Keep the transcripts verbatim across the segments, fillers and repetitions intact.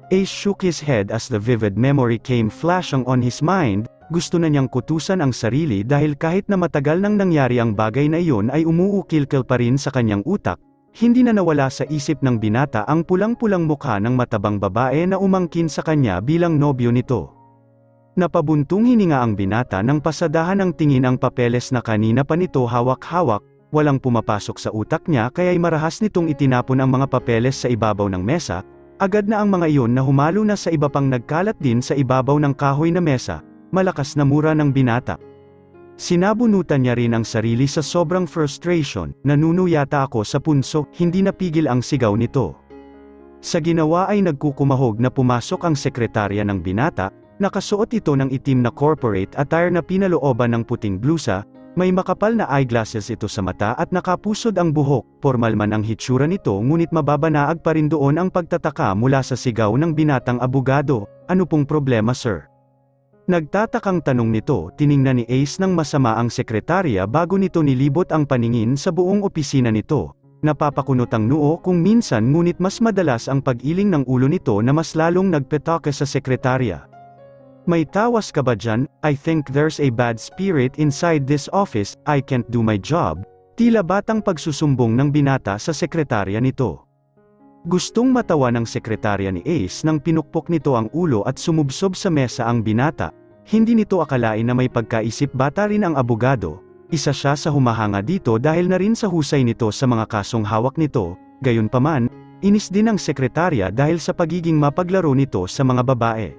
Ace shook his head as the vivid memory came flashing on his mind. Gusto na niyang kutusan ang sarili dahil kahit na matagal nang nangyari ang bagay na iyon ay umuukil-kil pa rin sa kanyang utak. Hindi na nawala sa isip ng binata ang pulang-pulang mukha ng matabang babae na umangkin sa kanya bilang nobyo nito. Napabuntong hininga ang binata nang pasadahan ng tingin ang papeles na kanina pa nito hawak-hawak. Walang pumapasok sa utak niya kaya'y marahas nitong itinapon ang mga papeles sa ibabaw ng mesa. Agad na ang mga iyon na humalo na sa iba pang nagkalat din sa ibabaw ng kahoy na mesa. Malakas na mura ng binata. Sinabunutan niya rin ang sarili sa sobrang frustration. Nanuno yata ako sa punso, hindi napigil ang sigaw nito. Sa ginawa ay nagkukumahog na pumasok ang sekretarya ng binata. Nakasuot ito ng itim na corporate attire na pinalooban ng puting blusa. May makapal na eyeglasses ito sa mata at nakapusod ang buhok. Formal man ang hitsura nito ngunit mababanaag pa rin doon ang pagtataka mula sa sigaw ng binatang abogado. Ano pong problema, sir? Nagtatakang tanong nito, tiningnan ni Ace ng masama ang sekretarya bago nito nilibot ang paningin sa buong opisina nito. Napapakunot ang noo kung minsan ngunit mas madalas ang pag-iling ng ulo nito na mas lalong nagpetake sa sekretarya. May tawas ka ba dyan? I think there's a bad spirit inside this office, I can't do my job. Tila batang pagsusumbong ng binata sa sekretarya nito. Gustong matawa ng sekretarya ni Ace nang pinukpok nito ang ulo at sumubsob sa mesa ang binata. Hindi nito akalain na may pagkaisip bata rin ang abogado. Isa siya sa humahanga dito dahil na rin sa husay nito sa mga kasong hawak nito. Gayunpaman, inis din ang sekretarya dahil sa pagiging mapaglaro nito sa mga babae.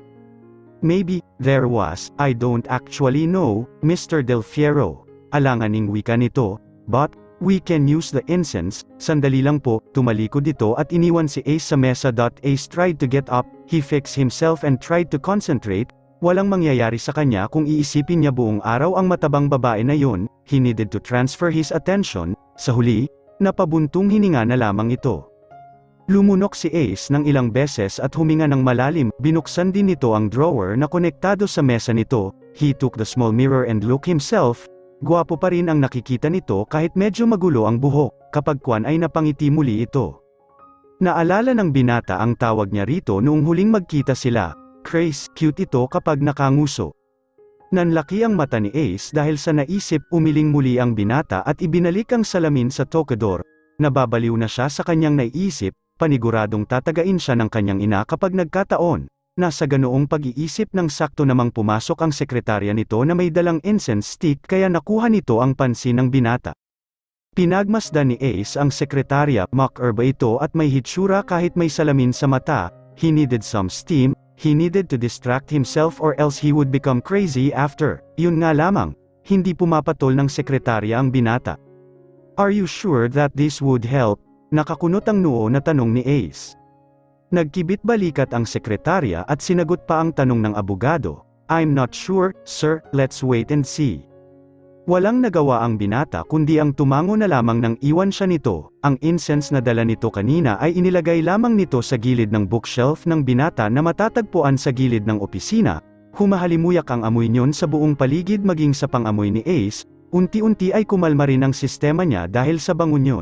Maybe, there was, I don't actually know, Mister Del Fierro. Alanganing wika nito, but, we can use the incense. Sandali lang po, tumalikod ito at iniwan si Ace sa mesa. Ace tried to get up, he fixed himself and tried to concentrate. Walang mangyayari sa kanya kung iisipin niya buong araw ang matabang babae na yun. He needed to transfer his attention. Sa huli, napabuntong hininga na lamang ito. Lumunok si Ace ng ilang beses at huminga ng malalim. Binuksan din nito ang drawer na konektado sa mesa nito. He took the small mirror and looked himself. Gwapo pa rin ang nakikita nito kahit medyo magulo ang buhok. Kapag kwan ay napangiti muli ito. Naalala ng binata ang tawag niya rito noong huling magkita sila. Grace, cute ito kapag nakanguso. Nanlaki ang mata ni Ace dahil sa naisip. Umiling muli ang binata at ibinalik ang salamin sa tokador. Nababaliw na siya sa kanyang naiisip. Paniguradong tatagain siya ng kanyang ina kapag nagkataon. Nasa ganoong pag-iisip ng sakto namang pumasok ang sekretarya nito na may dalang incense stick kaya nakuha nito ang pansin ng binata. Pinagmasdan ni Ace ang sekretarya, mock-herb ito at may hitsura kahit may salamin sa mata. He needed some steam, he needed to distract himself or else he would become crazy after. Yun nga lamang, hindi pumapatol ng sekretarya ang binata. Are you sure that this would help? Nakakunot ang noo na tanong ni Ace. Nagkibit balikat ang sekretarya at sinagot pa ang tanong ng abogado. I'm not sure, sir, let's wait and see. Walang nagawa ang binata kundi ang tumango na lamang nang iwan siya nito. Ang incense na dala nito kanina ay inilagay lamang nito sa gilid ng bookshelf ng binata na matatagpuan sa gilid ng opisina. Humahalimuyak ang amoy niyon sa buong paligid maging sa pang-amoy ni Ace. Unti-unti ay kumalma rin ang sistema niya dahil sa bangon yun.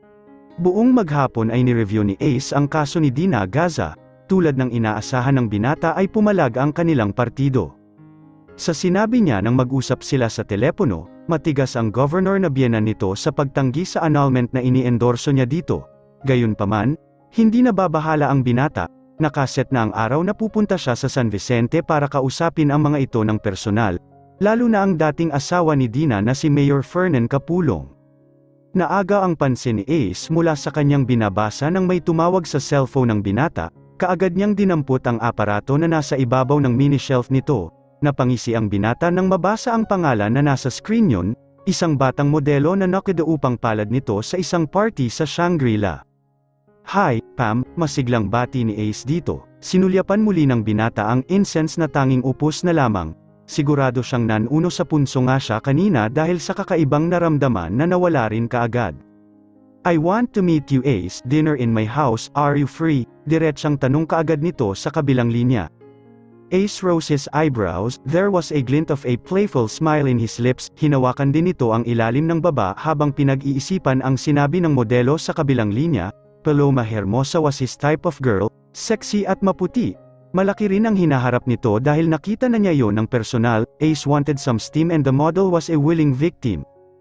Buong maghapon ay nireview ni Ace ang kaso ni Dina Gaza. Tulad ng inaasahan ng binata ay pumalag ang kanilang partido. Sa sinabi niya nang mag-usap sila sa telepono, matigas ang governor na biyenan nito sa pagtanggi sa annulment na iniendorso niya dito. Gayunpaman, hindi nababahala ang binata. Nakaset na ang araw na pupunta siya sa San Vicente para kausapin ang mga ito ng personal. Lalo na ang dating asawa ni Dina na si Mayor Fernan Capulong. Naaga ang pansin ni Ace mula sa kanyang binabasa nang may tumawag sa cellphone ng binata. Kaagad niyang dinampot ang aparato na nasa ibabaw ng mini-shelf nito. Napangisi ang binata nang mabasa ang pangalan na nasa screen yun, isang batang modelo na nakidaupang palad nito sa isang party sa Shangri-La. Hi, Pam, masiglang bati ni Ace dito. Sinulyapan muli ng binata ang incense na tanging upos na lamang. Sigurado siyang nanuno sa punso nga siya kanina dahil sa kakaibang naramdaman na nawala rin kaagad. I want to meet you Ace, dinner in my house, are you free? Diretsang tanong kaagad nito sa kabilang linya. Ace rose his eyebrows, there was a glint of a playful smile in his lips. Hinawakan din nito ang ilalim ng baba habang pinag-iisipan ang sinabi ng modelo sa kabilang linya. Paloma Hermosa was his type of girl. Sexy at maputi. Malaki rin ang hinaharap nito dahil nakita na niya yon ng personal. Ace wanted some steam and the model was a willing victim.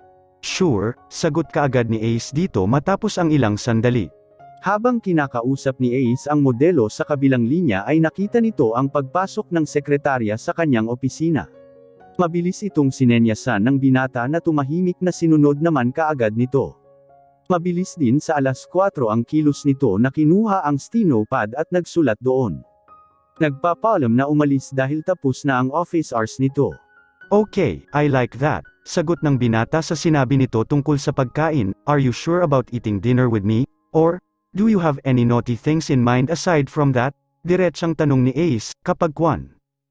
Sure, sagot kaagad ni Ace dito matapos ang ilang sandali. Habang kinakausap ni Ace ang modelo sa kabilang linya ay nakita nito ang pagpasok ng sekretarya sa kanyang opisina. Mabilis itong sinenyasan ng binata na tumahimik na sinunod naman kaagad nito. Mabilis din sa alas kwatro ang kilos nito na kinuha ang steno pad at nagsulat doon. Nagpapaalam na umalis dahil tapos na ang office hours nito. Okay, I like that, sagot ng binata sa sinabi nito tungkol sa pagkain. Are you sure about eating dinner with me? Or, do you have any naughty things in mind aside from that? Diretsang tanong ni Ace, kapag kwan.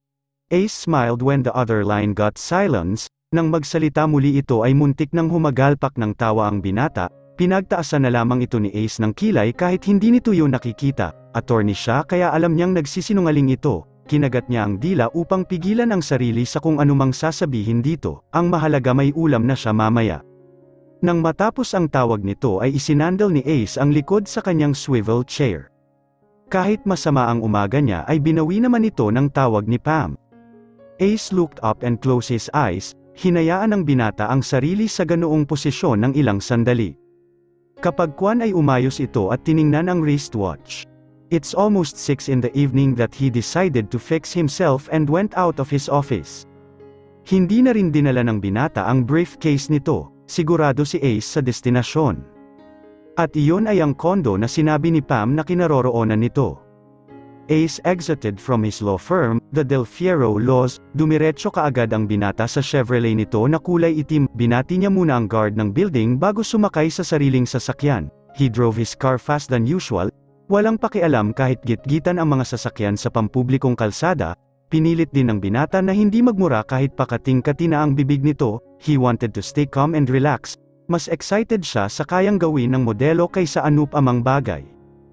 Ace smiled when the other line got silence. Nang magsalita muli ito ay muntik nang humagalpak ng tawa ang binata. Pinagtaasan na lamang ito ni Ace ng kilay kahit hindi nito yun nakikita. Attorney siya kaya alam niyang nagsisinungaling ito. Kinagat niya ang dila upang pigilan ang sarili sa kung anumang sasabihin dito. Ang mahalaga may ulam na siya mamaya. Nang matapos ang tawag nito ay isinandal ni Ace ang likod sa kanyang swivel chair. Kahit masama ang umaga niya ay binawi naman ito ng tawag ni Pam. Ace looked up and closed his eyes, hinayaan ng binata ang sarili sa ganoong posisyon ng ilang sandali. Kapag kwan ay umayos ito at tiningnan ang wristwatch. It's almost six in the evening that he decided to fix himself and went out of his office. Hindi na rin dinala ng binata ang briefcase nito. Sigurado si Ace sa destinasyon. At iyon ay ang kondo na sinabi ni Pam na kinaroroonan nito. Ace exited from his law firm, the Del Fierro Laws. Dumiretso kaagad ang binata sa Chevrolet nito na kulay itim. Binati niya muna ang guard ng building bago sumakay sa sariling sasakyan. He drove his car fast than usual. Walang pakialam kahit gitgitan ang mga sasakyan sa pampublikong kalsada. Pinilit din ng binata na hindi magmura kahit pakating-kati na ang bibig nito. He wanted to stay calm and relax. Mas excited siya sa kayang gawin ng modelo kaysa anupamang bagay.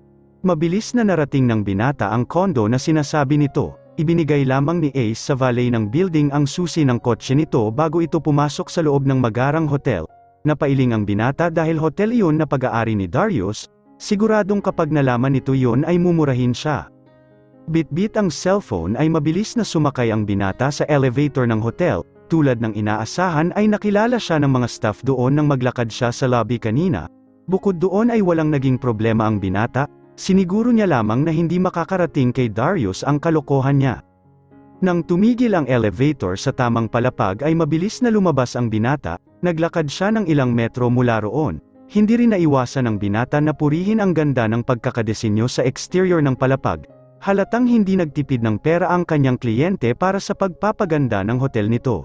Mabilis na narating ng binata ang kondo na sinasabi nito. Ibinigay lamang ni Ace sa valet ng building ang susi ng kotse nito bago ito pumasok sa loob ng magarang hotel. Napailing ang binata dahil hotel iyon na pag-aari ni Darius. Siguradong kapag nalaman nito iyon ay mumurahin siya. Bit-bit ang cellphone ay mabilis na sumakay ang binata sa elevator ng hotel. Tulad ng inaasahan ay nakilala siya ng mga staff doon nang maglakad siya sa lobby kanina. Bukod doon ay walang naging problema ang binata. Siniguro niya lamang na hindi makakarating kay Darius ang kalokohan niya. Nang tumigil ang elevator sa tamang palapag ay mabilis na lumabas ang binata. Naglakad siya ng ilang metro mula roon. Hindi rin naiwasan ng binata na purihin ang ganda ng pagkakadesinyo sa exterior ng palapag. Halatang hindi nagtipid ng pera ang kanyang kliyente para sa pagpapaganda ng hotel nito.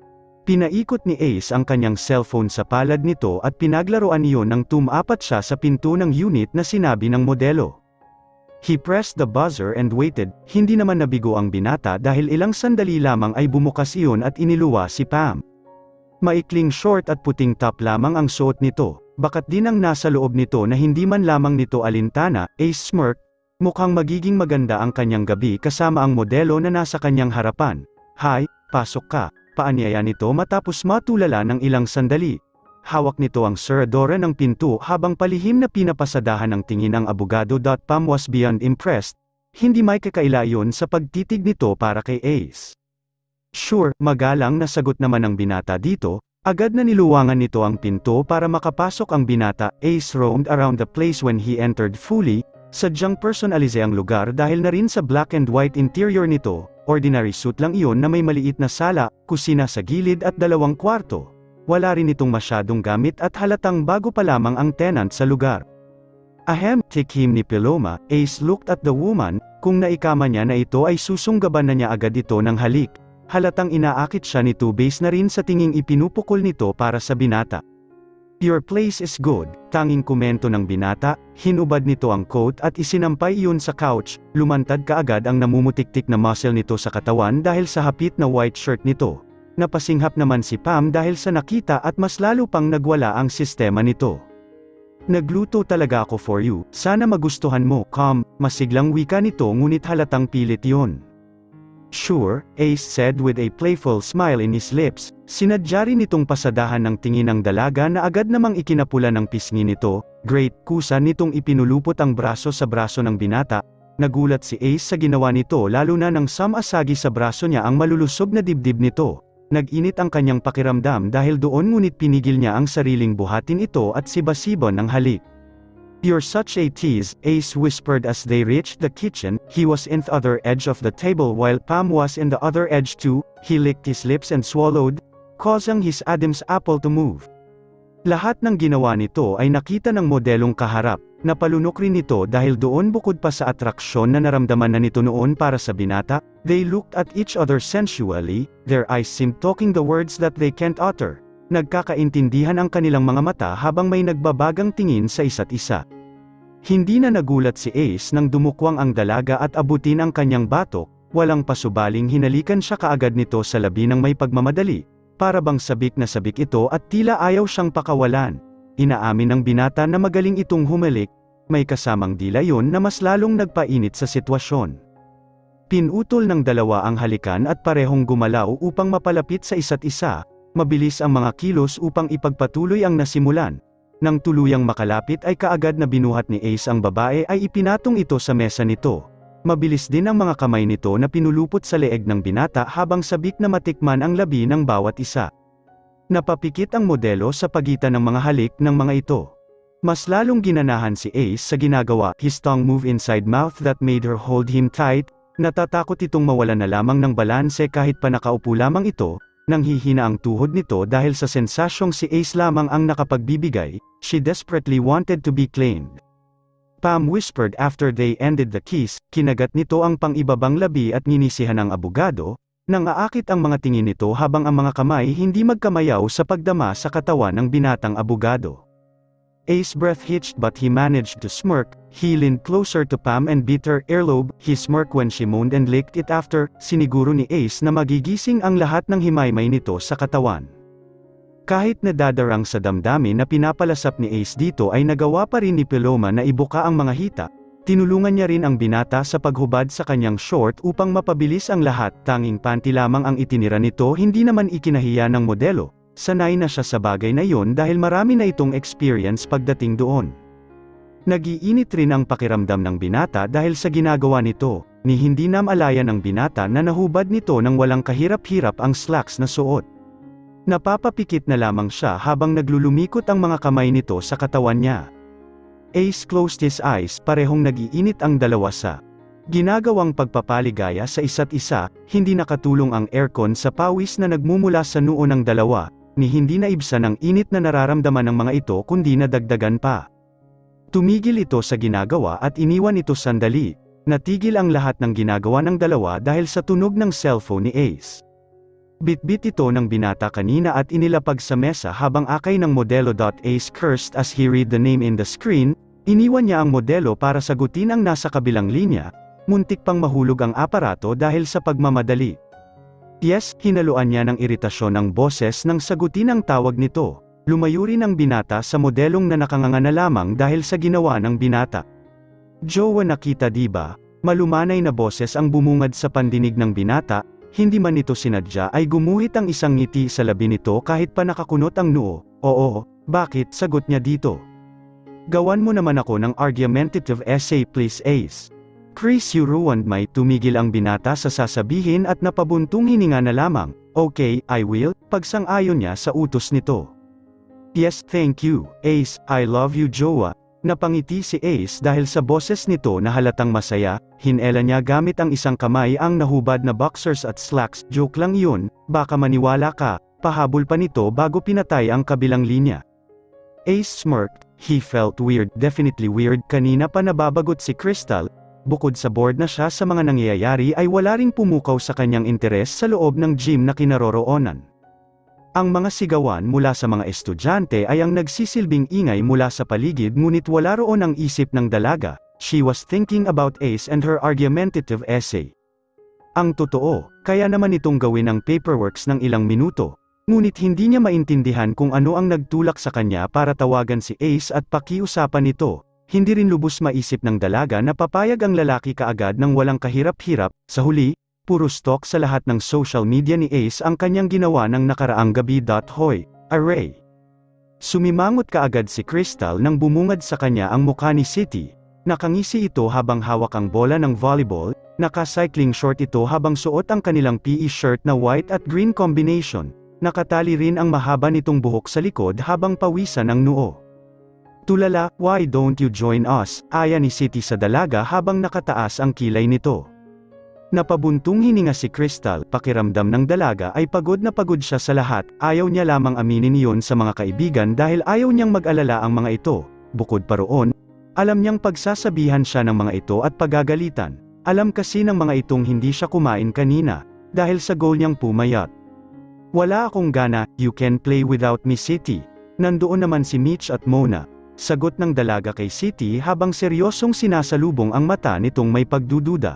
Pinaikot ni Ace ang kanyang cellphone sa palad nito at pinaglaruan iyon nang tumapat siya sa pinto ng unit na sinabi ng modelo. He pressed the buzzer and waited. Hindi naman nabigo ang binata dahil ilang sandali lamang ay bumukas iyon at iniluwa si Pam. Maikling short at puting top lamang ang suot nito. Bakat din ang nasa loob nito na hindi man lamang nito alintana. Ace smirked. Mukhang magiging maganda ang kanyang gabi kasama ang modelo na nasa kanyang harapan. Hi, pasok ka. Paanyaya nito matapos matulala ng ilang sandali. Hawak nito ang seradora ng pinto habang palihim na pinapasadahan ng tingin ang abogado. Pam was beyond impressed. Hindi may kakaila yun sa pagtitig nito para kay Ace. Sure, magalang na sagot naman ng binata dito. Agad na niluwangan nito ang pinto para makapasok ang binata. Ace roamed around the place when he entered fully. Sadyang personalize ang lugar dahil na rin sa black and white interior nito. Ordinary suit lang iyon na may maliit na sala, kusina sa gilid at dalawang kwarto. Wala rin itong masyadong gamit at halatang bago pa lamang ang tenant sa lugar. Ahem, tikhim ni Paloma. Ace looked at the woman. Kung naikama niya na ito ay susunggaban na niya agad ito ng halik. Halatang inaakit siya nito base na rin sa tinging ipinupukol nito para sa binata. Your place is good, tanging komento ng binata. Hinubad nito ang coat at isinampay iyon sa couch. Lumantad kaagad ang namumutiktik na muscle nito sa katawan dahil sa hapit na white shirt nito. Napasinghap naman si Pam dahil sa nakita at mas lalo pang nagwala ang sistema nito. Nagluto talaga ako for you, sana magustuhan mo. Calm, masiglang wika nito ngunit halatang pilit yon. Sure, Ace said with a playful smile in his lips. Sinadya rin nitong pasadahan ng tingin ng dalaga na agad namang ikinapula ng pisngi nito. Great, kusa nitong ipinulupot ang braso sa braso ng binata. Nagulat si Ace sa ginawa nito lalo na nang sumasagi sa braso niya ang malulusog na dibdib nito. Nag-init ang kanyang pakiramdam dahil doon ngunit pinigil niya ang sariling buhatin ito at sibasibon ng halik. "You're such a tease," Ace whispered as they reached the kitchen. He was in the other edge of the table while Pam was in the other edge too. He licked his lips and swallowed, causing his Adam's apple to move. Lahat ng ginawa nito ay nakita ng modelong kaharap. Napalunok rin ito dahil doon bukod pa sa atraksyon na naramdaman na nito noon para sa binata, they looked at each other sensually, their eyes seemed talking the words that they can't utter. Nagkakaintindihan ang kanilang mga mata habang may nagbabagang tingin sa isa't isa. Hindi na nagulat si Ace nang dumukwang ang dalaga at abutin ang kanyang batok, walang pasubaling hinalikan siya kaagad nito sa labi ng may pagmamadali, para bang sabik na sabik ito at tila ayaw siyang pakawalan. Inaamin ng binata na magaling itong humalik, may kasamang dila yon na mas lalong nagpainit sa sitwasyon. Pinutol ng dalawa ang halikan at parehong gumalaw upang mapalapit sa isa't isa, mabilis ang mga kilos upang ipagpatuloy ang nasimulan. Nang tuluyang makalapit ay kaagad na binuhat ni Ace ang babae ay ipinatong ito sa mesa nito. Mabilis din ang mga kamay nito na pinulupot sa leeg ng binata habang sabik na matikman ang labi ng bawat isa. Napapikit ang modelo sa pagitan ng mga halik ng mga ito. Mas lalong ginanahan si Ace sa ginagawa, his tongue moved inside mouth that made her hold him tight, natatakot itong mawalan na lamang ng balanse kahit pa nakaupo lamang ito, nang hihina ang tuhod nito dahil sa sensasyong si Ace lamang ang nakapagbibigay, she desperately wanted to be claimed. Pam whispered after they ended the kiss, kinagat nito ang pang-ibabang labi at nginisihan ang abogado, nang aakit ang mga tingin nito habang ang mga kamay hindi magkamayaw sa pagdama sa katawan ng binatang abogado. Ace's breath hitched but he managed to smirk. He leaned closer to Pam and bit her earlobe. He smirked when she moaned and licked it after. Siniguro ni Ace na magigising ang lahat ng himaymay nito sa katawan. Kahit nadadarang sa damdamin na pinapalasap ni Ace dito ay nagawa pa rin ni Paloma na ibuka ang mga hita. Tinulungan niya rin ang binata sa paghubad sa kanyang short upang mapabilis ang lahat, tanging panty lamang ang itinira nito, hindi naman ikinahiya ng modelo. Sanay na siya sa bagay na iyon dahil marami na itong experience pagdating doon. Nagiinit rin ang pakiramdam ng binata dahil sa ginagawa nito, ni hindi namalayan ng binata na nahubad nito nang walang kahirap-hirap ang slacks na suot. Napapapikit na lamang siya habang naglulumikot ang mga kamay nito sa katawan niya. Ace closed his eyes, parehong nag-iinit ang dalawa sa ginagawang pagpapaligaya sa isa't isa. Hindi nakatulong ang aircon sa pawis na nagmumula sa noo ng dalawa, ni hindi naibsan ang init na nararamdaman ng mga ito kundi nadagdagan pa. Tumigil ito sa ginagawa at iniwan ito sandali. Natigil ang lahat ng ginagawa ng dalawa dahil sa tunog ng cellphone ni Ace. Bitbit ito ng binata kanina at inilapag sa mesa habang akay ng modelo. Ace cursed as he read the name in the screen. Iniwan niya ang modelo para sagutin ang nasa kabilang linya. Muntik pang mahulog ang aparato dahil sa pagmamadali. Yes, hinaluan niya ng iritasyon ang boses nang sagutin ang tawag nito. Lumayo rin ang binata sa modelong na nakanganga na lamang dahil sa ginawa ng binata. "Jowa, nakita diba?" Malumanay na boses ang bumungad sa pandinig ng binata. Hindi man ito sinadya ay gumuhit ang isang ngiti sa labi nito kahit pa nakakunot ang noo. "Oo, bakit?" sagot niya dito. "Gawan mo naman ako ng argumentative essay please Ace." "Chris, you ruined my..." Tumigil ang binata sa sasabihin at napabuntong hininga na lamang. "Okay, I will," pagsang-ayon niya sa utos nito. "Yes, thank you, Ace, I love you jowa." Napangiti si Ace dahil sa boses nito na halatang masaya. Hinela niya gamit ang isang kamay ang nahubad na boxers at slacks. "Joke lang yun, baka maniwala ka." Pahabol pa nito bago pinatay ang kabilang linya. Ace smirked. He felt weird, definitely weird. Kanina pa nababagot si Crystal. Bukod sa bored na siya sa mga nangyayari ay wala ring pumukaw sa kanyang interes sa loob ng gym na kinaroroonan. Ang mga sigawan mula sa mga estudyante ay ang nagsisilbing ingay mula sa paligid ngunit wala roon ang isip ng dalaga. She was thinking about Ace and her argumentative essay. Ang totoo, kaya naman itong gawin ang paperworks ng ilang minuto. Ngunit hindi niya maintindihan kung ano ang nagtulak sa kanya para tawagan si Ace at pakiusapan ito. Hindi rin lubos maisip ng dalaga na papayag ang lalaki kaagad ng walang kahirap-hirap. Sa huli, puro stalk sa lahat ng social media ni Ace ang kanyang ginawa ng nakaraang gabi. Hoy, Array! Sumimangot kaagad si Crystal nang bumungad sa kanya ang mukha ni City. Nakangisi ito habang hawak ang bola ng volleyball, naka-cycling short ito habang suot ang kanilang P E shirt na white at green combination, nakatali rin ang mahaba nitong buhok sa likod habang pawisan ang noo. Tulala, "Why don't you join us?" aya ni City sa dalaga habang nakataas ang kilay nito. Napabuntong hininga si Crystal, pakiramdam ng dalaga ay pagod na pagod siya sa lahat, ayaw niya lamang aminin iyon sa mga kaibigan dahil ayaw niyang mag-alala ang mga ito, bukod pa roon, alam niyang pagsasabihan siya ng mga ito at pagagalitan. Alam kasi ng mga itong hindi siya kumain kanina, dahil sa goal niyang pumayat. "Wala akong gana, you can play without me, City." Nandoon naman si Mitch at Mona. Sagot ng dalaga kay City habang seryosong sinasalubong ang mata nitong may pagdududa.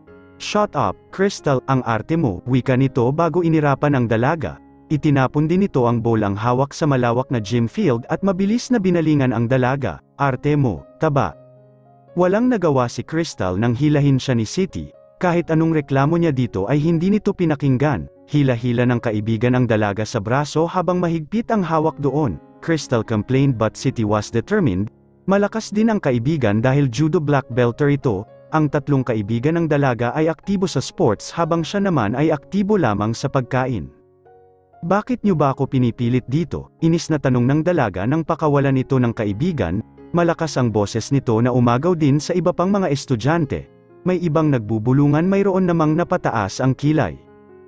"Shut up, Crystal, ang arte mo," wika nito bago inirapan ang dalaga. Itinapon din nito ang bowl ang hawak sa malawak na gym field at mabilis na binalingan ang dalaga. "Arte mo, taba." Walang nagawa si Crystal nang hilahin siya ni City, kahit anong reklamo niya dito ay hindi nito pinakinggan. Hila-hila ng kaibigan ang dalaga sa braso habang mahigpit ang hawak doon. Crystal complained but City was determined. Malakas din ang kaibigan dahil judo black belter ito. Ang tatlong kaibigan ng dalaga ay aktibo sa sports habang siya naman ay aktibo lamang sa pagkain. "Bakit niyo ba ako pinipilit dito?" Inis na tanong ng dalaga nang pakawalan ito ng kaibigan. Malakas ang boses nito na umagaw din sa iba pang mga estudyante. May ibang nagbubulungan, mayroon namang napataas ang kilay.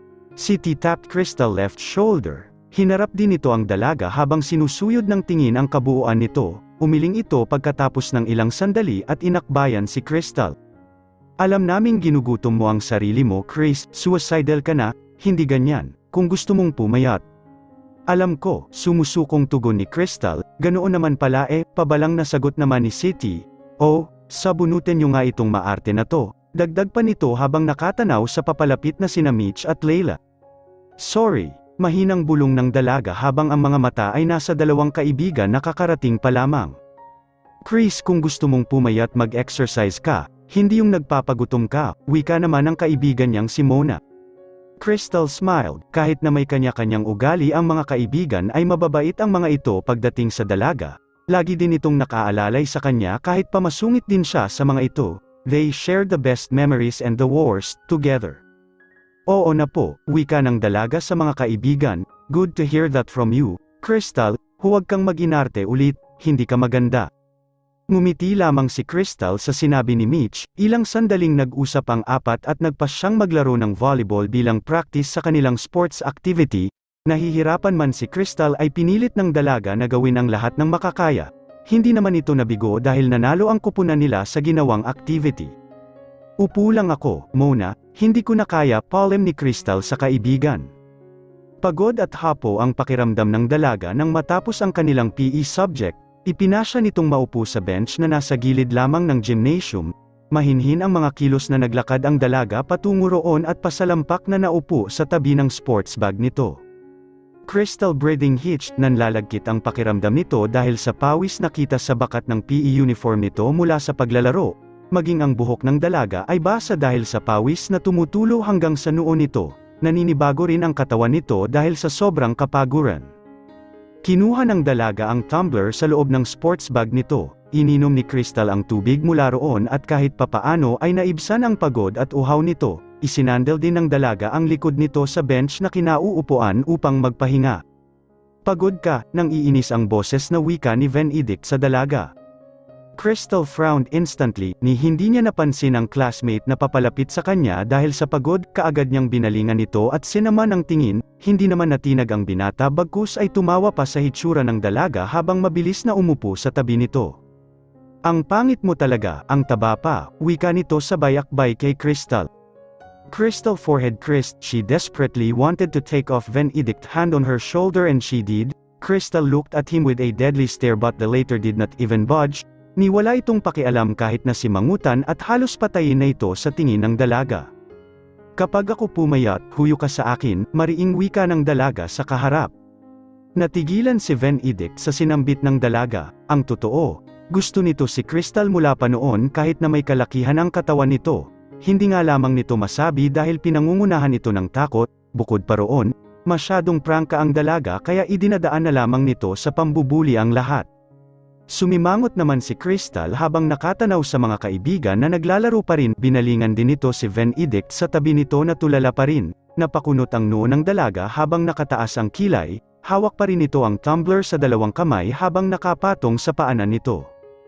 City tapped Crystal left shoulder. Hinarap din ito ang dalaga habang sinusuyod ng tingin ang kabuuan nito. Umiling ito pagkatapos ng ilang sandali at inakbayan si Crystal. "Alam naming ginugutom mo ang sarili mo, Chris, suicidal ka na, hindi ganyan. Kung gusto mong pumayat." "Alam ko," sumusukong tugon ni Crystal. "Ganoon naman pala eh," pabalang na sagot naman ni City. "Oh, sabunutin niyo nga itong maarte na to," dagdag pa nito habang nakatanaw sa papalapit na sina Mitch at Layla. "Sorry," mahinang bulong ng dalaga habang ang mga mata ay nasa dalawang kaibigan na kakarating pa lamang. "Chris, kung gusto mong pumayat mag-exercise ka, hindi yung nagpapagutom ka," wika naman ng kaibigan niyang si Mona. Crystal smiled. Kahit na may kanya-kanyang ugali ang mga kaibigan ay mababait ang mga ito pagdating sa dalaga. Lagi din itong nakaalalay sa kanya kahit pamasungit din siya sa mga ito. They shared the best memories and the worst, together. "Oo na po," wika ng dalaga sa mga kaibigan. "Good to hear that from you, Crystal. Huwag kang mag-inarte ulit, hindi ka maganda." Ngumiti lamang si Crystal sa sinabi ni Mitch. Ilang sandaling nag-usap ang apat at nagpas siyang maglaro ng volleyball bilang practice sa kanilang sports activity. Nahihirapan man si Crystal ay pinilit ng dalaga na gawin ang lahat ng makakaya. Hindi naman ito nabigo dahil nanalo ang kupunan nila sa ginawang activity. "Upo lang ako, Mona, hindi ko na kaya," palem ni Crystal sa kaibigan. Pagod at hapo ang pakiramdam ng dalaga nang matapos ang kanilang P E subject. Ipinasya nitong maupo sa bench na nasa gilid lamang ng gymnasium. Mahinhin ang mga kilos na naglakad ang dalaga patungo roon at pasalampak na naupo sa tabi ng sports bag nito. Crystal breathing hitched, nanlalagkit ang pakiramdam nito dahil sa pawis nakita sa bakat ng P E uniform nito mula sa paglalaro. Maging ang buhok ng dalaga ay basa dahil sa pawis na tumutulo hanggang sa noo nito. Naninibago rin ang katawan nito dahil sa sobrang kapaguran. Kinuha ng dalaga ang tumbler sa loob ng sports bag nito. Ininom ni Crystal ang tubig mula roon at kahit papaano ay naibsan ang pagod at uhaw nito. Isinandal din ng dalaga ang likod nito sa bench na kinauupuan upang magpahinga. "Pagod ka," nang iinis ang boses na wika ni Benedict sa dalaga. Crystal frowned instantly, ni hindi niya napansin ang classmate na papalapit sa kanya dahil sa pagod. Kaagad niyang binalingan ito at sinaman ang tingin. Hindi naman natinag ang binata bagkus ay tumawa pa sa hitsura ng dalaga habang mabilis na umupo sa tabi nito. "Ang pangit mo talaga, ang taba pa," wika nito sabay akbay kay Crystal. Crystal forehead creased. She desperately wanted to take off Benedict's hand on her shoulder and she did. Crystal looked at him with a deadly stare but the latter did not even budge. Ni wala itong pakialam kahit na simangutan at halos patayin na ito sa tingin ng dalaga. "Kapag ako pumayat, huyo ka sa akin," mariing wika ng dalaga sa kaharap. Natigilan si Benedict sa sinambit ng dalaga. Ang totoo, gusto nito si Crystal mula pa noon kahit na may kalakihan ang katawan nito. Hindi nga lamang nito masabi dahil pinangungunahan ito ng takot. Bukod pa roon, masyadong prangka ang dalaga kaya idinadaan na lamang nito sa pambubuli ang lahat. Sumimangot naman si Crystal habang nakatanaw sa mga kaibigan na naglalaro pa rin. Binalingan din nito si Benedict sa tabi nito na tulala pa rin. Napakunot ang noo ng dalaga habang nakataas ang kilay, hawak pa rin nito ang tumbler sa dalawang kamay habang nakapatong sa paanan nito.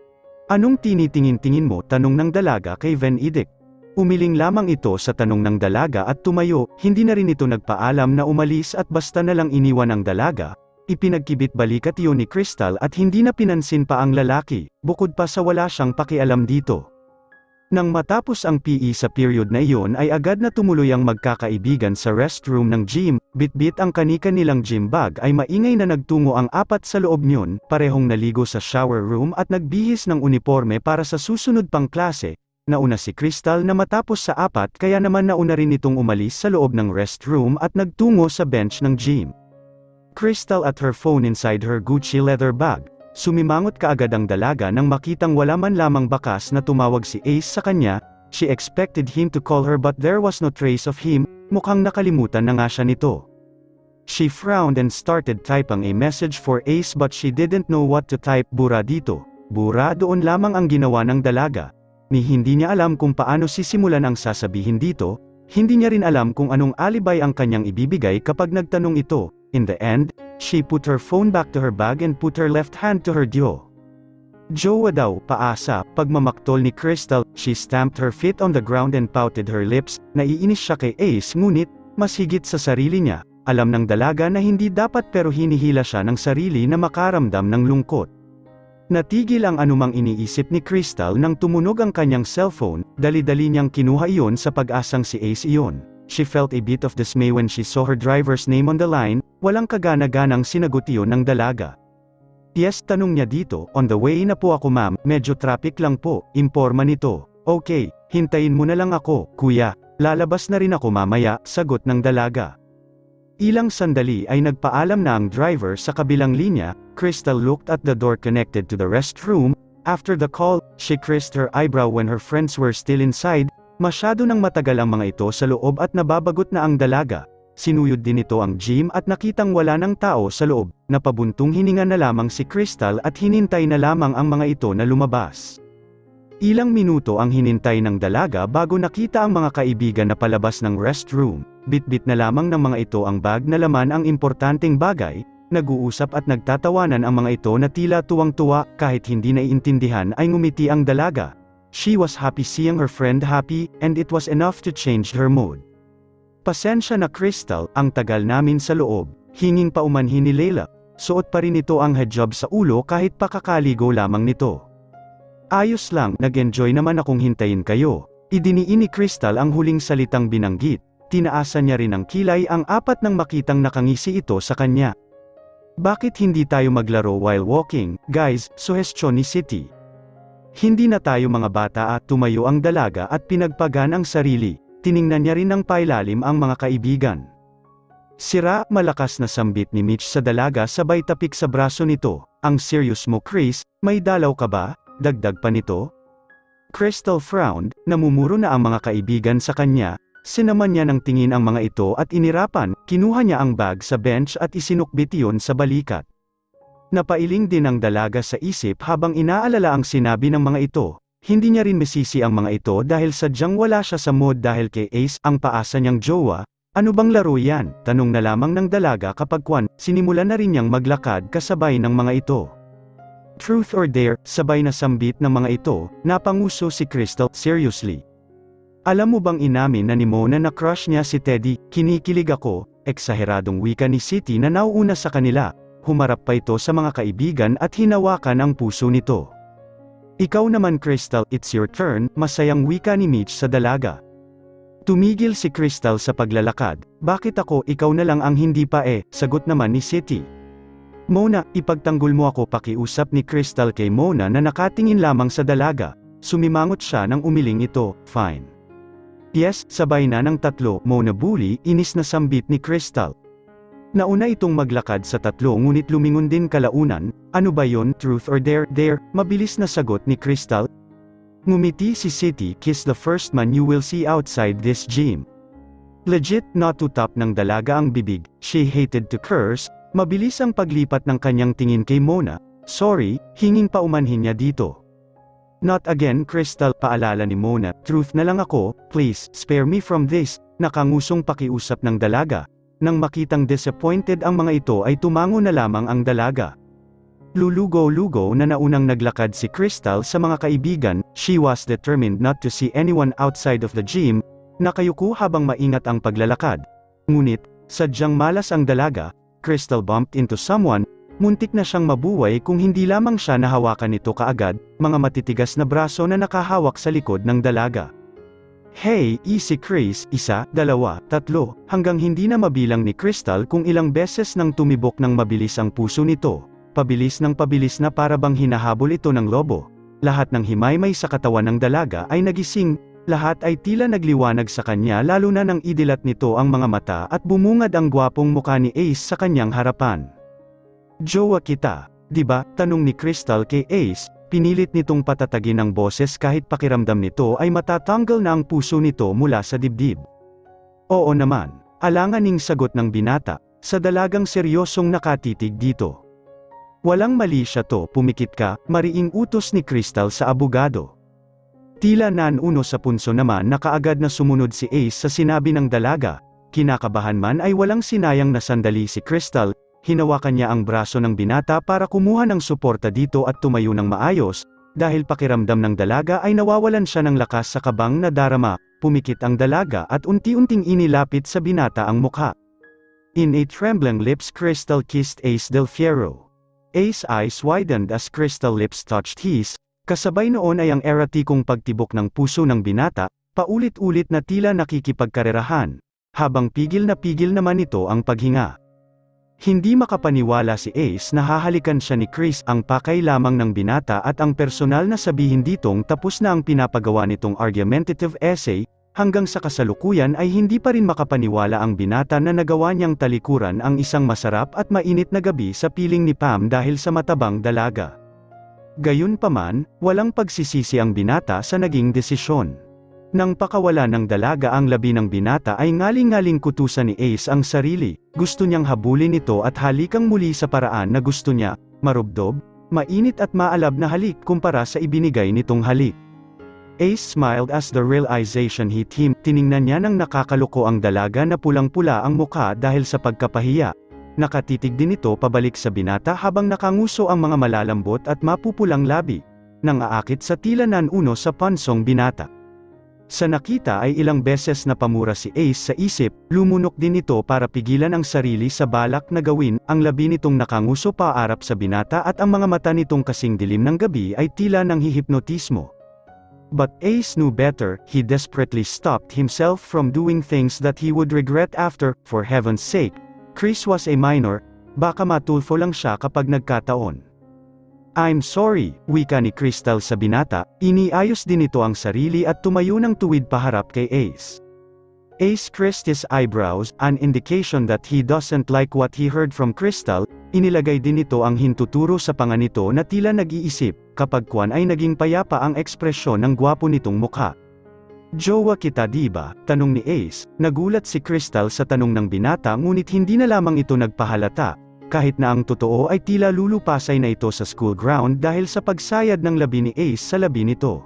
Anong tinitingin-tingin mo? Tanong ng dalaga kay Benedict. Umiling lamang ito sa tanong ng dalaga at tumayo. Hindi na rin ito nagpaalam na umalis at basta na lang iniwan ang dalaga. Ipinagkibit balikat iyon ni Crystal at hindi na pinansin pa ang lalaki, bukod pa sa wala siyang pakialam dito. Nang matapos ang P E sa period na iyon ay agad na tumuloy ang magkakaibigan sa restroom ng gym. Bitbit ang kani-kanilang gym bag ay maingay na nagtungo ang apat sa loob niyon, parehong naligo sa shower room at nagbihis ng uniforme para sa susunod pang klase. Nauna si Crystal na matapos sa apat kaya naman nauna rin itong umalis sa loob ng restroom at nagtungo sa bench ng gym. Crystal at her phone inside her Gucci leather bag. Sumimangot kaagad ang dalaga nang makitang wala man lamang bakas na tumawag si Ace sa kanya. She expected him to call her but there was no trace of him, mukhang nakalimutan na nga siya nito. She frowned and started typing a message for Ace but she didn't know what to type. Bura dito, bura doon lamang ang ginawa ng dalaga. Ni hindi niya alam kung paano sisimulan ang sasabihin dito, hindi niya rin alam kung anong alibay ang kanyang ibibigay kapag nagtanong ito. In the end, she put her phone back to her bag and put her left hand to her jaw. Jowa daw, paasa, pagmamaktol ni Crystal. She stamped her feet on the ground and pouted her lips. Naiinis siya kay Ace ngunit, mas higit sa sarili niya, alam ng dalaga na hindi dapat pero hinihila siya ng sarili na makaramdam ng lungkot. Natigil ang anumang iniisip ni Crystal nang tumunog ang kanyang cellphone. Dali-dali niyang kinuha iyon sa pag-asang si Ace iyon. She felt a bit of dismay when she saw her driver's name on the line. Walang kagana-ganang sinagot iyon ng dalaga. Yes, tanong niya dito. On the way na po ako ma'am, medyo traffic lang po, imporma nito. Okay, hintayin mo na lang ako, kuya. Lalabas na rin ako mamaya, sagot ng dalaga. Ilang sandali ay nagpaalam na ang driver sa kabilang linya. Crystal looked at the door connected to the restroom. After the call, she creased her eyebrow when her friends were still inside. Masyado nang matagal ang mga ito sa loob at nababagot na ang dalaga. Sinuyod din ito ang gym at nakitang wala ng tao sa loob. Napabuntong hininga na lamang si Crystal at hinintay na lamang ang mga ito na lumabas. Ilang minuto ang hinintay ng dalaga bago nakita ang mga kaibigan na palabas ng restroom. Bitbit na lamang ng mga ito ang bag na laman ang importanteng bagay. Nag-uusap at nagtatawanan ang mga ito na tila tuwang-tuwa. Kahit hindi naiintindihan ay ngumiti ang dalaga. She was happy seeing her friend happy, and it was enough to change her mood. Pasensya na Crystal, ang tagal namin sa loob. Hinging paumanhin ni Layla. Suot pa rin ito ang hijab sa ulo kahit pakakaligo lamang nito. Ayos lang, nag-enjoy naman akong hintayin kayo. Idiniin ni Crystal ang huling salitang binanggit. Tinaasan niya rin ang kilay ang apat nang makitang nakangisi ito sa kanya. Bakit hindi tayo maglaro while walking, guys? Suhestyon ni City. Hindi na tayo mga bata at tumayo ang dalaga at pinagpagan ang sarili. Tiningnan niya rin ng pailalim ang mga kaibigan. Sira, malakas na sambit ni Mitch sa dalaga sabay tapik sa braso nito. Ang serious mo Chris, may dalaw ka ba? Dagdag pa nito. Crystal frowned, namumuro na ang mga kaibigan sa kanya. Sinaman niya ng tingin ang mga ito at inirapan. Kinuha niya ang bag sa bench at isinukbit iyon sa balikat. Napailing din ang dalaga sa isip habang inaalala ang sinabi ng mga ito. Hindi niya rin masisi ang mga ito dahil sadyang wala siya sa mood dahil kay Ace, ang paasa niyang jowa. Ano bang laro yan? Tanong na lamang ng dalaga kapag kwan, sinimulan na rin niyang maglakad kasabay ng mga ito. Truth or dare, sabay na sambit ng mga ito, napanguso si Crystal. Seriously? Alam mo bang inamin na ni Mona na crush niya si Teddy? Kinikilig ako. Eksaheradong wika ni City na nauuna sa kanila. Humarap pa ito sa mga kaibigan at hinawakan ang puso nito. Ikaw naman Crystal, it's your turn, masayang wika ni Mitch sa dalaga. Tumigil si Crystal sa paglalakad. Bakit ako, ikaw na lang ang hindi pa eh, sagot naman ni City. Mona, ipagtanggol mo ako. Pakiusap ni Crystal kay Mona na nakatingin lamang sa dalaga. Sumimangot siya nang umiling ito. Fine. Yes, sabay na ng tatlo. Mona bully, inis na sambit ni Crystal. Nauna itong maglakad sa tatlo ngunit lumingon din kalaunan. Ano ba yon? Truth or dare? Dare, mabilis na sagot ni Crystal. Ngumiti si City. Kiss the first man you will see outside this gym. Legit, natutap ng dalaga ang bibig. She hated to curse. Mabilis ang paglipat ng kanyang tingin kay Mona. Sorry, hinging paumanhin niya dito. Not again, Crystal, paalala ni Mona. Truth na lang ako, please, spare me from this, nakangusong pakiusap ng dalaga. Nang makitang disappointed ang mga ito ay tumango na lamang ang dalaga. Lulugo-lugo na naunang naglakad si Crystal sa mga kaibigan, she was determined not to see anyone outside of the gym, nakayuko habang maingat ang paglalakad. Ngunit, sadyang malas ang dalaga, Crystal bumped into someone, muntik na siyang mabuway kung hindi lamang siya nahawakan nito kaagad, mga matitigas na braso na nakahawak sa likod ng dalaga. Hey, easy Chris, isa, dalawa, tatlo, hanggang hindi na mabilang ni Crystal kung ilang beses nang tumibok ng mabilis ang puso nito. Pabilis ng pabilis na para bang hinahabol ito ng lobo. Lahat ng himaymay sa katawan ng dalaga ay nagising, lahat ay tila nagliwanag sa kanya lalo na nang idilat nito ang mga mata at bumungad ang gwapong mukha ni Ace sa kanyang harapan. Jowa kita, di ba? Tanong ni Crystal kay Ace, pinilit nitong patatagin ang boses kahit pakiramdam nito ay matatanggal na ang puso nito mula sa dibdib. Oo naman, alanganing sagot ng binata, sa dalagang seryosong nakatitig dito. Walang mali siya to, pumikit ka, mariing utos ni Crystal sa abogado. Tila nanuno sa punso naman na kaagad na sumunod si Ace sa sinabi ng dalaga, kinakabahan man ay walang sinayang na sandali si Crystal, hinawakan niya ang braso ng binata para kumuha ng suporta dito at tumayo ng maayos, dahil pakiramdam ng dalaga ay nawawalan siya ng lakas sa kabang na darama, pumikit ang dalaga at unti-unting inilapit sa binata ang mukha. In a trembling lips Crystal kissed Ace Del Fierro. Ace's eyes widened as Crystal lips touched his, kasabay noon ay ang eratikong pagtibok ng puso ng binata, paulit-ulit na tila nakikipagkarerahan, habang pigil na pigil naman ito ang paghinga. Hindi makapaniwala si Ace na hahalikan siya ni Chris, ang pakay lamang ng binata at ang personal na sabihin ditong tapos na ang pinapagawa nitong argumentative essay, hanggang sa kasalukuyan ay hindi pa rin makapaniwala ang binata na nagawa niyang talikuran ang isang masarap at mainit na gabi sa piling ni Pam dahil sa matabang dalaga. Gayunpaman, walang pagsisisi ang binata sa naging desisyon. Nang pakawala ng dalaga ang labi ng binata ay ngaling-ngaling kutusan ni Ace ang sarili, gusto niyang habulin ito at halikang muli sa paraan na gusto niya, marubdob, mainit at maalab na halik kumpara sa ibinigay nitong halik. Ace smiled as the realization hit him, tiningnan niya nang nakakaloko ang dalaga na pulang-pula ang mukha dahil sa pagkapahiya. Nakatitig din ito pabalik sa binata habang nakanguso ang mga malalambot at mapupulang labi, nang aakit sa tila nanuno sa pansong binata. Sa nakita ay ilang beses na pamura si Ace sa isip, lumunok din ito para pigilan ang sarili sa balak na gawin, ang labi nitong nakanguso paarap sa binata at ang mga mata nitong kasing dilim ng gabi ay tila nang hihipnotismo. But Ace knew better, he desperately stopped himself from doing things that he would regret after, for heaven's sake. Chris was a minor, baka matulfo lang siya kapag nagkataon. I'm sorry, wika ni Crystal sa binata, iniayos din ito ang sarili at tumayo ng tuwid paharap kay Ace. Ace creased his eyebrows, an indication that he doesn't like what he heard from Crystal, inilagay din ito ang hintuturo sa panga nito na tila nag-iisip, kapag kwan ay naging payapa ang ekspresyon ng gwapo nitong mukha. Jowa kita diba? Tanong ni Ace, nagulat si Crystal sa tanong ng binata ngunit hindi na lamang ito nagpahalata, kahit na ang totoo ay tila lulupasay na ito sa school ground dahil sa pagsayad ng labi ni Ace sa labi nito.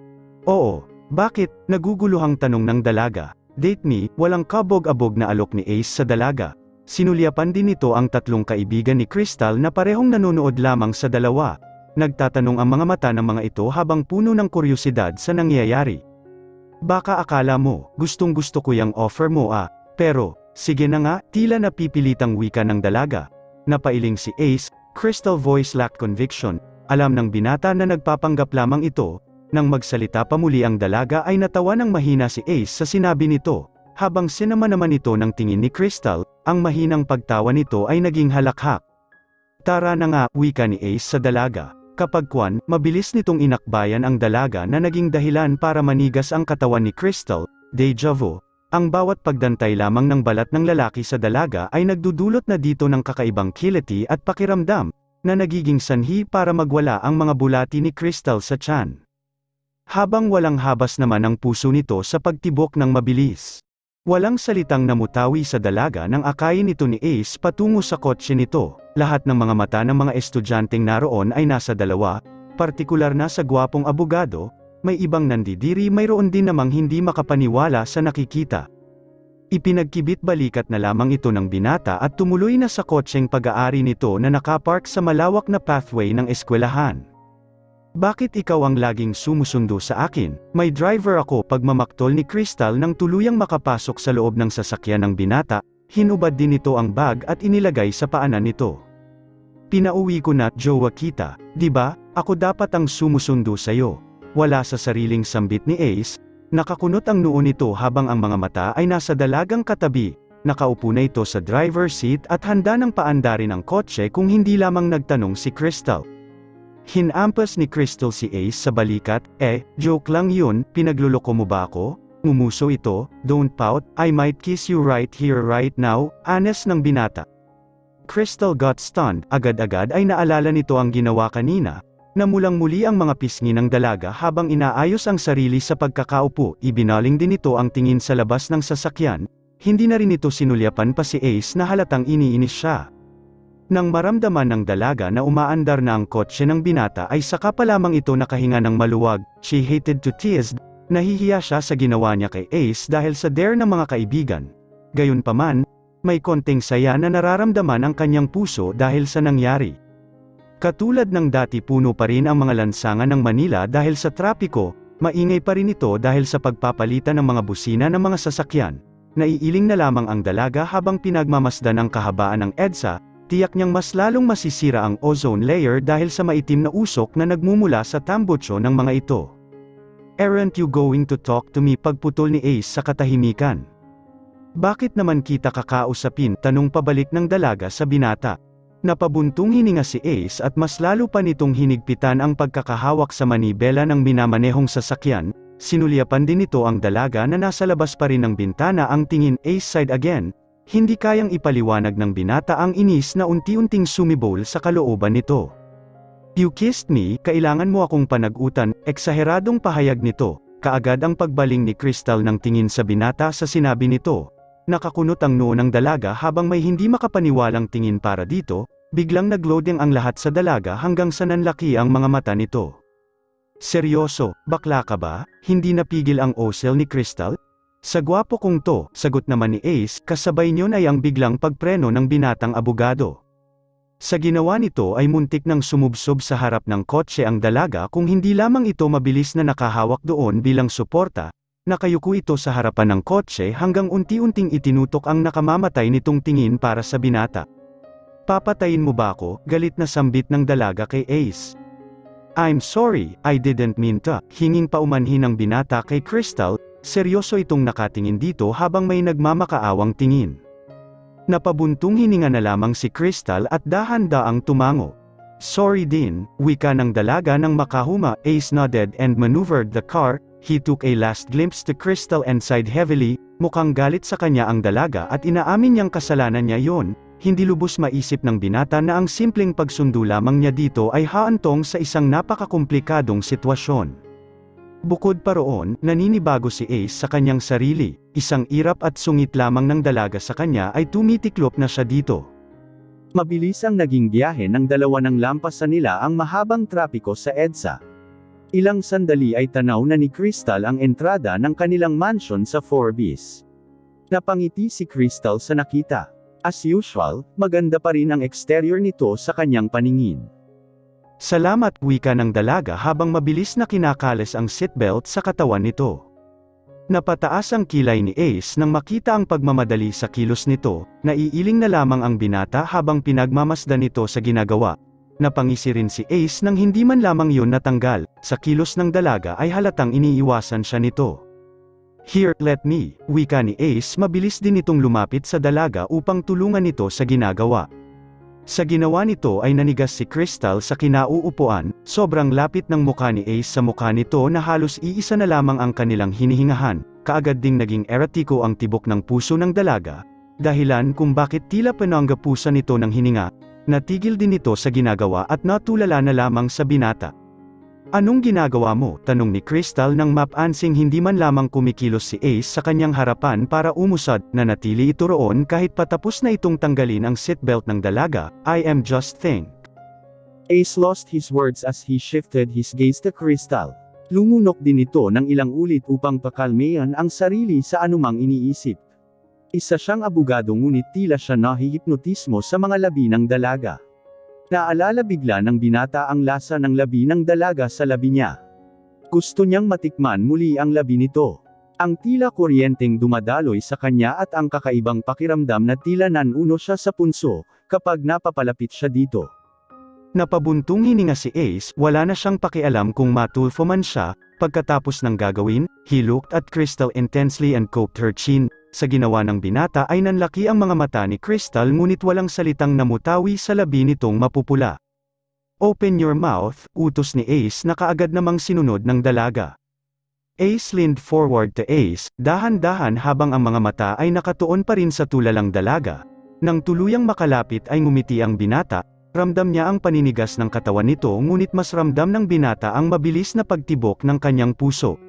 Oo, bakit? Naguguluhang tanong ng dalaga. Date me, walang kabog-abog na alok ni Ace sa dalaga. Sinulyapan din nito ang tatlong kaibigan ni Crystal na parehong nanonood lamang sa dalawa. Nagtatanong ang mga mata ng mga ito habang puno ng kuryosidad sa nangyayari. Baka akala mo, gustong gusto ko yung offer mo ah, pero, sige na nga, tila napipilitang wika ng dalaga. Napailing si Ace, Crystal voice lacked conviction, alam ng binata na nagpapanggap lamang ito. Nang magsalita pa muli ang dalaga ay natawa ng mahina si Ace sa sinabi nito, habang sinama naman ito ng tingin ni Crystal, ang mahinang pagtawa nito ay naging halakhak. Tara na nga, wika ni Ace sa dalaga. Kapag kwan, mabilis nitong inakbayan ang dalaga na naging dahilan para manigas ang katawan ni Crystal, deja vu. Ang bawat pagdantay lamang ng balat ng lalaki sa dalaga ay nagdudulot na dito ng kakaibang kiliti at pakiramdam, na nagiging sanhi para magwala ang mga bulati ni Crystal sa tiyan. Habang walang habas naman ang puso nito sa pagtibok ng mabilis. Walang salitang namutawi sa dalaga nang akayin nito ni Ace patungo sa kotse nito. Lahat ng mga mata ng mga estudyanteng naroon ay nasa dalawa, partikular na sa gwapong abogado. May ibang nandidiri, mayroon din namang hindi makapaniwala sa nakikita. Ipinagkibit balikat na lamang ito ng binata at tumuloy na sa kotseng pag-aari nito na nakapark sa malawak na pathway ng eskwelahan. Bakit ikaw ang laging sumusundo sa akin? May driver ako. Pagmamaktol ni Crystal nang tuluyang makapasok sa loob ng sasakyan ng binata, hinubad din nito ang bag at inilagay sa paanan nito. Pinauwi ko na, Joaquita, di ba? Ako dapat ang sumusundo sa'yo. Wala sa sariling sambit ni Ace, nakakunot ang noo nito habang ang mga mata ay nasa dalagang katabi. Nakaupo na ito sa driver's seat at handa ng paandarin ang kotse kung hindi lamang nagtanong si Crystal. Hinampas ni Crystal si Ace sa balikat. Eh, joke lang yun, pinagluloko mo ba ako? Ngumuso ito. Don't pout, I might kiss you right here right now, anes ng binata. Crystal got stunned. Agad-agad ay naalala nito ang ginawa kanina. Namulang muli ang mga pisngi ng dalaga habang inaayos ang sarili sa pagkakaupo. Ibinaling din ito ang tingin sa labas ng sasakyan. Hindi na rin ito sinulyapan pa si Ace na halatang iniinis siya. Nang maramdaman ng dalaga na umaandar na ang kotse ng binata ay saka pa lamang ito nakahinga ng maluwag. She hated to tease. Nahihiya siya sa ginawa niya kay Ace dahil sa dare ng mga kaibigan. Gayunpaman, may konting saya na nararamdaman ang kanyang puso dahil sa nangyari. Katulad ng dati, puno pa rin ang mga lansangan ng Manila dahil sa trapiko. Maingay pa rin ito dahil sa pagpapalitan ng mga busina ng mga sasakyan. Naiiling na lamang ang dalaga habang pinagmamasdan ang kahabaan ng EDSA. Tiyak niyang mas lalong masisira ang ozone layer dahil sa maitim na usok na nagmumula sa tambutso ng mga ito. Aren't you going to talk to me? Pagputol ni Ace sa katahimikan. Bakit naman kita kakausapin? Tanong pabalik ng dalaga sa binata. Napabuntong hininga si Ace at mas lalo pa nitong hinigpitan ang pagkakahawak sa manibela ng minamanehong sasakyan. Sinulyapan din nito ang dalaga na nasa labas pa rin ng bintana ang tingin. Ace sighed again. Hindi kayang ipaliwanag ng binata ang inis na unti-unting sumibol sa kalooban nito. You kissed me, kailangan mo akong panag-utan. Eksaheradong pahayag nito. Kaagad ang pagbaling ni Crystal ng tingin sa binata sa sinabi nito. Nakakunot ang noo ng dalaga habang may hindi makapaniwalang tingin para dito. Biglang nagloading ang lahat sa dalaga hanggang sa nanlaki ang mga mata nito. Seryoso, bakla ka ba? Hindi napigil ang osel ni Crystal? Sa gwapo kong to, sagot naman ni Ace, kasabay niyon ay ang biglang pagpreno ng binatang abogado. Sa ginawa nito ay muntik nang sumubsob sa harap ng kotse ang dalaga kung hindi lamang ito mabilis na nakahawak doon bilang suporta. Nakayuko ito sa harapan ng kotse hanggang unti-unting itinutok ang nakamamatay nitong tingin para sa binata. Papatayin mo ba ako? Galit na sambit ng dalaga kay Ace. I'm sorry, I didn't mean to. Hinging paumanhin ng binata kay Crystal. Seryoso itong nakatingin dito habang may nagmamakaawang tingin. Napabuntong hininga na lamang si Crystal at dahan-daang tumango. Sorry din, wika ng dalaga ng makahuma. Ace nodded and maneuvered the car. He took a last glimpse to Crystal and sighed heavily. Mukhang galit sa kanya ang dalaga at inaamin niyang kasalanan niya yon. Hindi lubos maisip ng binata na ang simpleng pagsundo lamang niya dito ay haantong sa isang napakakomplikadong sitwasyon. Bukod pa roon, naninibago si Ace sa kanyang sarili. Isang irap at sungit lamang ng dalaga sa kanya ay tumitiklop na siya dito. Mabilis ang naging biyahe ng dalawa nang lampasan nila ang mahabang trapiko sa EDSA. Ilang sandali ay tanaw na ni Crystal ang entrada ng kanilang mansion sa Forbes. Napangiti si Crystal sa nakita. As usual, maganda pa rin ang exterior nito sa kanyang paningin. Salamat, wika ng dalaga habang mabilis na kinakalas ang seatbelt sa katawan nito. Napataas ang kilay ni Ace nang makita ang pagmamadali sa kilos nito. Naiiling na lamang ang binata habang pinagmamasdan nito sa ginagawa. Napangisi rin si Ace nang hindi man lamang yun natanggal. Sa kilos ng dalaga ay halatang iniiwasan siya nito. Here, let me, wika ni Ace. Mabilis din itong lumapit sa dalaga upang tulungan ito sa ginagawa. Sa ginawa nito ay nanigas si Crystal sa kinauupuan. Sobrang lapit ng mukha ni Ace sa mukha nito na halos iisa na lamang ang kanilang hinihingahan. Kaagad ding naging eratiko ang tibok ng puso ng dalaga. Dahilan kung bakit tila pinanggapusan nito ng hininga. Natigil din ito sa ginagawa at natulala na lamang sa binata. Anong ginagawa mo? Tanong ni Crystal nang mapansing hindi man lamang kumikilos si Ace sa kanyang harapan para umusad, nanatili ito roon kahit patapos na itong tanggalin ang seatbelt ng dalaga. I am just think. Ace lost his words as he shifted his gaze to Crystal. Lumunok din ito ng ilang ulit upang pakalmayan ang sarili sa anumang iniisip. Isa siyang abogado ngunit tila siya nahihipnotismo sa mga labi ng dalaga. Naalala bigla ng binata ang lasa ng labi ng dalaga sa labi niya. Gusto niyang matikman muli ang labi nito. Ang tila kuryenteng dumadaloy sa kanya at ang kakaibang pakiramdam na tila nanuno siya sa punso, kapag napapalapit siya dito. Napabuntong hininga si Ace, wala na siyang pakialam kung matulfo man siya. Pagkatapos ng gagawin, he looked at Crystal intensely and cocked her chin. Sa ginawa ng binata ay nanlaki ang mga mata ni Crystal ngunit walang salitang namutawi sa labi nitong mapupula. Open your mouth, utos ni Ace na kaagad namang sinunod ng dalaga. Ace leaned forward to Ace, dahan-dahan habang ang mga mata ay nakatuon pa rin sa tulalang dalaga. Nang tuluyang makalapit ay ngumiti ang binata, ramdam niya ang paninigas ng katawan nito ngunit mas ramdam ng binata ang mabilis na pagtibok ng kanyang puso.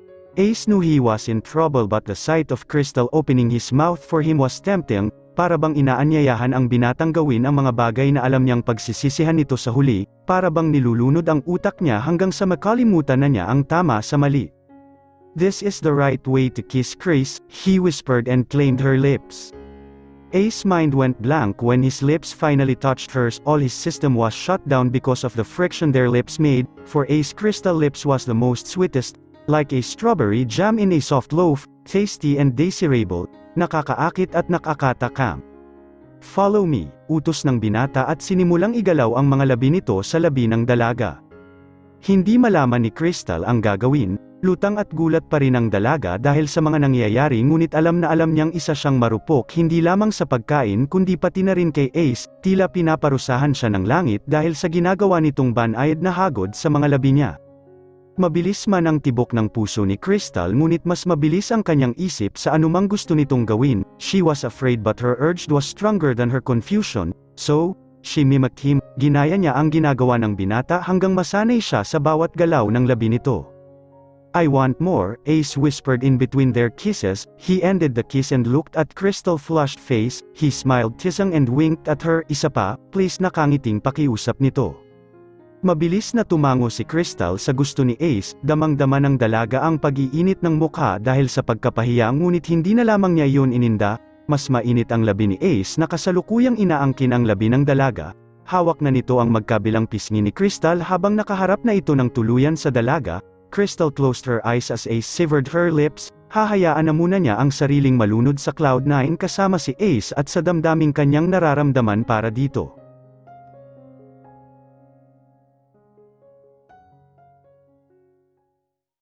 Ace knew he was in trouble but the sight of Crystal opening his mouth for him was tempting, para bang inaanyayahan ang binatang gawin ang mga bagay na alam niyang pagsisisihan nito sa huli, para bang nilulunod ang utak niya hanggang sa makalimutan na niya ang tama sa mali. This is the right way to kiss Chris, he whispered and claimed her lips. Ace's mind went blank when his lips finally touched hers. All his system was shut down because of the friction their lips made. For Ace, Crystal lips was the most sweetest, like a strawberry jam in a soft loaf, tasty and desirable, nakakaakit at nakakatakam. Follow me, utos ng binata at sinimulang igalaw ang mga labi nito sa labi ng dalaga. Hindi malaman ni Crystal ang gagawin, lutang at gulat pa rin ang dalaga dahil sa mga nangyayari ngunit alam na alam niyang isa siyang marupok hindi lamang sa pagkain kundi pati na rin kay Ace, tila pinaparusahan siya ng langit dahil sa ginagawa nitong banayad na hagod sa mga labi niya. Mabilis man ang tibok ng puso ni Crystal ngunit mas mabilis ang kanyang isip sa anumang gusto nitong gawin. She was afraid but her urge was stronger than her confusion, so, she mimicked him. Ginaya niya ang ginagawa ng binata hanggang masanay siya sa bawat galaw ng labi nito. I want more, Ace whispered in between their kisses. He ended the kiss and looked at Crystal's flushed face. He smiled teasing and winked at her. Isa pa, please, nakangiting pakiusap nito. Mabilis na tumango si Crystal sa gusto ni Ace, damang-dama ng dalaga ang pag-iinit ng mukha dahil sa pagkapahiya ngunit hindi na lamang niya iyon ininda, mas mainit ang labi ni Ace na kasalukuyang inaangkin ang labi ng dalaga, hawak na nito ang magkabilang pisngi ni Crystal habang nakaharap na ito ng tuluyan sa dalaga. Crystal closed her eyes as Ace severed her lips, hahayaan na muna niya ang sariling malunod sa cloud nine kasama si Ace at sa damdaming kanyang nararamdaman para dito.